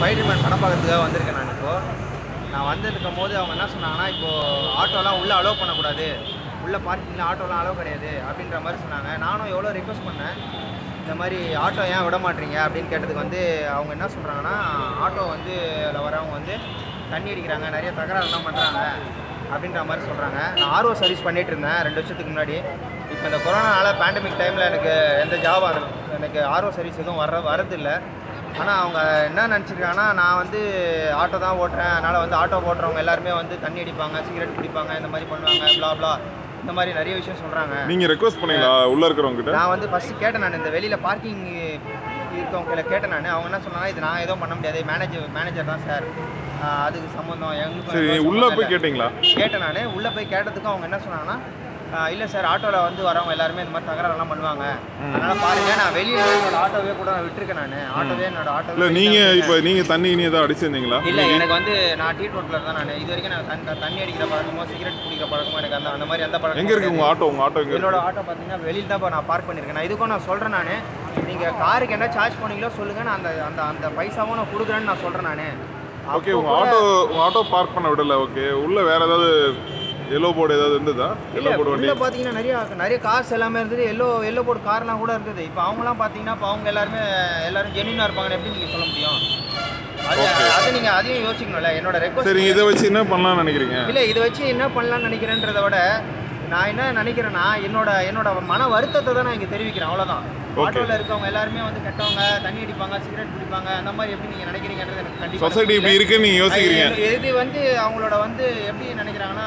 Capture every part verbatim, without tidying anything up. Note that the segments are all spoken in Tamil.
ஸ்பைடர்மேன் படம் பார்க்கறதுக்காக வந்திருக்கேன் நான் இப்போ. நான் வந்திருக்கும் போது அவங்க என்ன சொன்னாங்கன்னா, இப்போது ஆட்டோலாம் உள்ளே அலோவ் பண்ணக்கூடாது, உள்ளே பார்க்கிங்கில் ஆட்டோலாம் அலோவ் கிடையாது அப்படின்ற மாதிரி சொன்னாங்க. நானும் எவ்வளோ ரிக்வஸ்ட் பண்ணேன், இந்த மாதிரி ஆட்டோ ஏன் விட மாட்டீங்க அப்படின்னு கேட்டதுக்கு வந்து அவங்க என்ன சொல்கிறாங்கன்னா, ஆட்டோ வந்து அதில் வரவங்க வந்து தண்ணி அடிக்கிறாங்க, நிறைய தகராறுலாம் பண்ணுறாங்க அப்படின்ற மாதிரி சொல்கிறாங்க. நான் ஆர்ஓ சர்வீஸ் பண்ணிகிட்டு இருந்தேன் ரெண்டு வருஷத்துக்கு முன்னாடி. இப்போ இந்த கொரோனானால பேண்டமிக் டைமில் எனக்கு எந்த ஜாப் அது எனக்கு ஆர்ஓ சர்வீஸ் எதுவும் வர வரதில்லை. ஆனால் அவங்க என்ன நினச்சிருக்காங்கன்னா, நான் வந்து ஆட்டோ தான் ஓட்டுறேன், அதனால் வந்து ஆட்டோ ஓட்டுறவங்க எல்லாருமே வந்து தண்ணி அடிப்பாங்க, சிகரெட் குடிப்பாங்க, இந்த மாதிரி பண்ணுவாங்க, ப்ளா ப்ளா இந்த மாதிரி நிறைய விஷயம் சொல்கிறாங்க. நீங்கள் ரெக்வஸ்ட் பண்ணீங்களா உள்ளே இருக்கிறவங்க கிட்ட? நான் வந்து ஃபஸ்ட்டு கேட்டேன், நான் இந்த வெளியில் பார்க்கிங் இருக்கவங்களை கேட்டேன் நான். அவங்க என்ன சொன்னாங்கன்னா, இது நான் எதுவும் பண்ண முடியாது, மேனேஜர் மேனேஜர் தான் சார் அதுக்கு சம்மந்தம் எங்களுக்கு. சரி, உள்ளே போய் கேட்டிங்களா? கேட்டேன் நான். உள்ளே போய் கேட்டதுக்கும் அவங்க என்ன சொன்னாங்கன்னா, இல்லை சார் ஆட்டோவில் வந்து வரவங்க எல்லாருமே இந்த மாதிரி தகராறுலாம் பண்ணுவாங்க, அதனால் பாருங்கள் நான் வெளியில் என்னோட ஆட்டோவே கூட நான் விட்டுருக்கேன். நான் ஆட்டோவே என்னோட ஆட்டோ இல்லை. நீங்கள் இப்போ நீங்கள் தண்ணி இனி ஏதாவது அடிச்சிருந்தீங்களா? இல்லை, எனக்கு வந்து நான் டீ ரோட்டில் தான். நான் இது வரைக்கும் நான் தண்ணி தண்ணி அடிக்கிற பழக்கமோ சிகரெட் குடிக்கிற பழக்கமோ எனக்கு அந்த அந்த மாதிரி அந்த பழக்கம். எங்கே இருக்குது உங்கள் ஆட்டோ? உங்கள் ஆட்டோ எங்கே? என்னோட ஆட்டோ பார்த்தீங்கன்னா வெளியில் தான் நான் பார்க் பண்ணியிருக்கேன். நான் இதுக்கும் நான் சொல்கிறேன், நான் நீங்கள் காருக்கு என்ன சார்ஜ் பண்ணீங்களோ சொல்லுங்கள், நான் அந்த அந்த அந்த பைசாவும் நான் கொடுக்குறேன்னு நான் சொல்கிறேன் நான். ஓகே, உங்கள் ஆட்டோ உங்கள் ஆட்டோ பார்க் பண்ண விடலை. ஓகே, உள்ளே வேறு ஏதாவது எல்லோ போர்டு ஏதாவது இருந்ததா? எல்லோ போர்டு வண்டி பார்த்தீங்கன்னா நிறைய நிறைய கார்ஸ் எல்லாமே இருந்தது. எல்லோ எல்லோ போர்டு கார்லாம் கூட இருந்தது. இப்போ அவங்களாம் பார்த்தீங்கன்னா இப்போ அவங்க எல்லாருமே எல்லாரும் ஜென்யூனாக இருப்பாங்கன்னு எப்படி நீங்கள் சொல்ல முடியும்? அது அது நீங்கள் அதையும் யோசிக்கணும்ல. என்னோட ரெக்வஸ்ட். சரி, இதை வச்சு என்ன பண்ணலாம்னு நினைக்கிறீங்க? இல்லை, இதை வச்சு என்ன பண்ணலாம்னு நினைக்கிறேன்றதை விட நான் என்ன நினைக்கிறேன்னா, என்னோட என்னோட மன வருத்தத்தை தான் நான் இங்கே தெரிவிக்கிறேன், அவ்வளோதான். ஆட்டோவில் இருக்கவங்க எல்லாருமே வந்து கெட்டவங்க, தண்ணி அடிப்பாங்க, சிகரெட் குடிப்பாங்க, அந்த மாதிரி எப்படி நீங்கள் நினைக்கிறீங்கன்றது எனக்கு கண்டிப்பாக. சொசைட்டி இப்படி இருக்குன்னு நீங்கள் யோசிக்கிறீங்க? இது வந்து அவங்களோட வந்து எப்படி நினைக்கிறாங்கன்னா,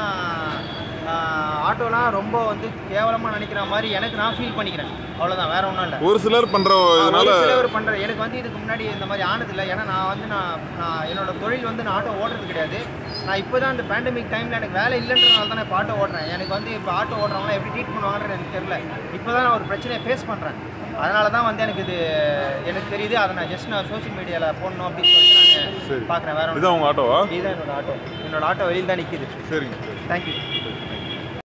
ஆட்டோலாம் ரொம்ப வந்து கேவலமாக நினைக்கிற மாதிரி எனக்கு நான் ஃபீல் பண்ணிக்கிறேன், அவ்வளோதான், வேற ஒன்றும் இல்லை. ஒரு சிலர் பண்ணுறதுனால சிலர் பண்ணுற எனக்கு வந்து இதுக்கு முன்னாடி இந்த மாதிரி ஆனதில்லை. ஏன்னா நான் வந்து நான் நான் என்னோட தொழில் வந்து நான் ஆட்டோ ஓட்டுறது கிடையாது. நான் இப்போ தான் இந்த பேண்டமிக் டைமில் எனக்கு வேலை இல்லைன்றதுனால தான் நான் இப்போ ஆட்டோ ஓட்டுறேன். எனக்கு வந்து இப்போ ஆட்டோ ஓட்டுறவங்களாம் எப்படி ட்ரீட் பண்ணுவாங்கன்னு எனக்கு தெரியல. இப்போ தான் நான் ஒரு பிரச்சனையை ஃபேஸ் பண்ணுறேன். அதனால தான் வந்து எனக்கு இது எனக்கு தெரியுது. அதை நான் ஜஸ்ட் நான் சோஷியல் மீடியாவில் போடணும் அப்படின்னு சொல்லிட்டு நான் பார்க்குறேன். வேறு இதுதான் உங்கள் ஆட்டோவா? இதுதான் என்னோட ஆட்டோ. என்னோட ஆட்டோ வெளியில் தான் நிற்கிது. சரிங்க, தேங்க்யூ.